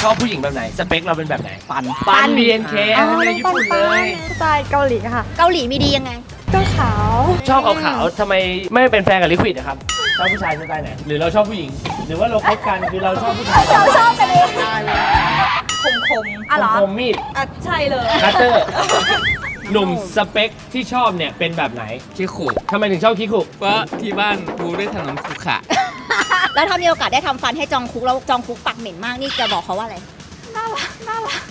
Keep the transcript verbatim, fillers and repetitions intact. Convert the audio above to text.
อบผู้หญิงแบบไหนสเปคเราเป็นแบบไหนปันปัปันน บี เอ็น เค อะไรญี่ปุ่นเลยสไตล์เกาหลีค่ะเกาหลีมีดียังไงก็ขาวชอบขาวๆทำไมไม่เป็นแฟนกับลิควิดนะครับชอบผู้ชายสไตล์ไหนหรือเราชอบผู้หญิง หรือว่าเราคบกันคือเราชอบผู้ชายเราชอบกันเองคมคมอ่ะเหรอคมมีดอ่ะใช่เลยคัตเตอร์หนุ่มสเปคที่ชอบเนี่ยเป็นแบบไหนคิคุทำไมถึงชอบคิคุเพราะที่บ้านดูด้วยถนนขรุขระแล้วถ้ามีโอกาสได้ทำฟันให้จองคุกแล้วจองคุกปากเหม็นมากนี่จะบอกเขาว่าอะไรน่ารักน่ารัก